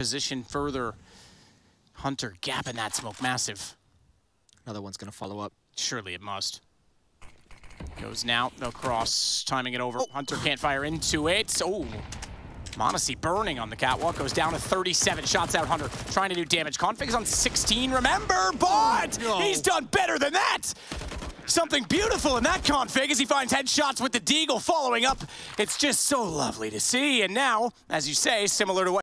Position further. Hunter gap in that smoke, massive. Another one's gonna follow up. Surely it must. Goes now, no cross, timing it over. Oh. Hunter can't fire into it. Oh, Monacy burning on the catwalk, goes down to 37 shots out. Hunter trying to do damage. Config's on 16, remember, but he's done better than that. Something beautiful in that config as he finds headshots with the deagle following up. It's just so lovely to see. And now, as you say, similar to what